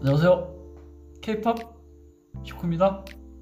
안녕하세요. K-POP 슈크입니다.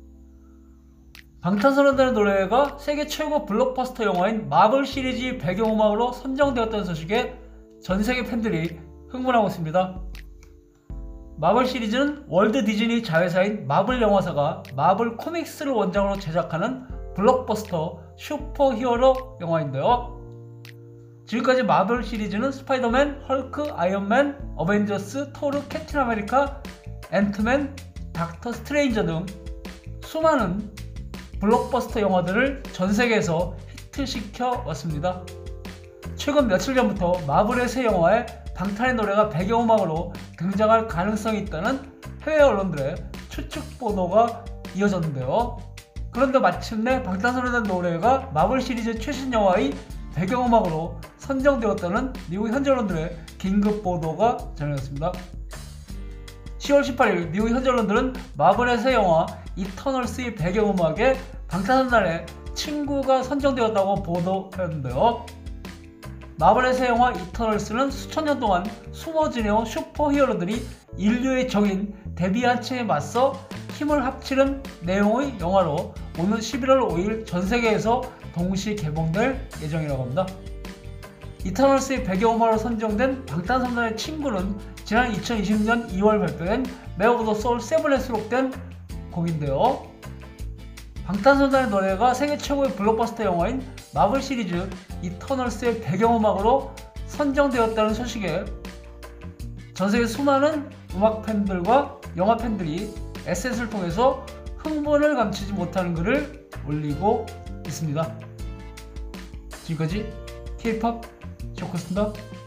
방탄소년단의 노래가 세계 최고 블록버스터 영화인 마블 시리즈 배경음악으로 선정되었다는 소식에 전세계 팬들이 흥분하고 있습니다. 마블 시리즈는 월드 디즈니 자회사인 마블 영화사가 마블 코믹스를 원작으로 제작하는 블록버스터 슈퍼히어로 영화인데요. 지금까지 마블 시리즈는 스파이더맨, 헐크, 아이언맨, 어벤져스, 토르, 캡틴 아메리카, 앤트맨, 닥터 스트레인저 등 수많은 블록버스터 영화들을 전세계에서 히트시켜 왔습니다. 최근 며칠 전부터 마블의 새 영화에 방탄의 노래가 배경음악으로 등장할 가능성이 있다는 해외 언론들의 추측 보도가 이어졌는데요. 그런데 마침내 방탄소년단 노래가 마블 시리즈 최신 영화의 배경음악으로 선정되었다는 미국 현지 언론들의 긴급 보도가 전해졌습니다. 10월 18일 미국 현지 언론들은 마블의 새 영화 이터널스의 배경음악에 방탄소년단의 친구가 선정되었다고 보도했는데요. 마블의 새 영화 이터널스는 수천 년 동안 숨어 지내온 슈퍼히어로들이 인류의 적인 데비안츠에 맞서 힘을 합치는 내용의 영화로 오는 11월 5일 전세계에서 동시 개봉될 예정이라고 합니다. 이터널스의 배경음악으로 선정된 방탄소년단의 친구는 지난 2020년 2월 발표된 메어 오브 더 소울 7에 수록된 곡인데요. 방탄소년단의 노래가 세계 최고의 블록버스터 영화인 마블 시리즈 이터널스의 배경음악으로 선정되었다는 소식에 전세계 수많은 음악 팬들과 영화 팬들이 SNS를 통해서 흥분을 감추지 못하는 글을 올리고 있습니다. 지금까지 K-POP 슈크였습니다.